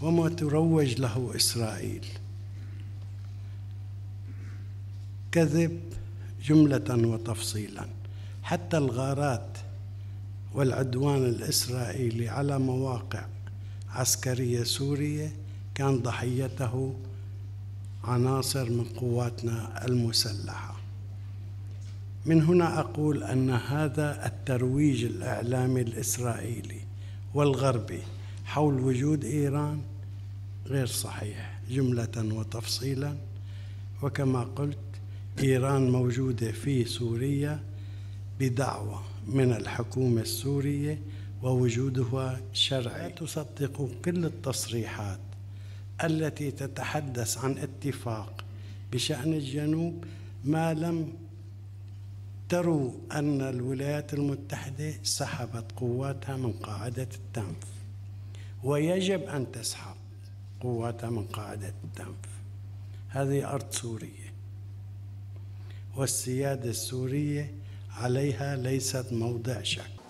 وما تروج له إسرائيل. كذب جملة وتفصيلا. حتى الغارات والعدوان الإسرائيلي على مواقع عسكرية سورية كان ضحيته عناصر من قواتنا المسلحة. من هنا أقول أن هذا الترويج الإعلامي الإسرائيلي والغربي حول وجود إيران غير صحيح جملة وتفصيلا. وكما قلت، إيران موجودة في سوريا بدعوة من الحكومة السورية ووجودها شرعي. لا تصدقوا كل التصريحات التي تتحدث عن اتفاق بشأن الجنوب ما لم تروا أن الولايات المتحدة سحبت قواتها من قاعدة التنف، ويجب أن تسحب قواتها من قاعدة التنف. هذه أرض سورية، والسيادة السورية عليها ليست موضع شك.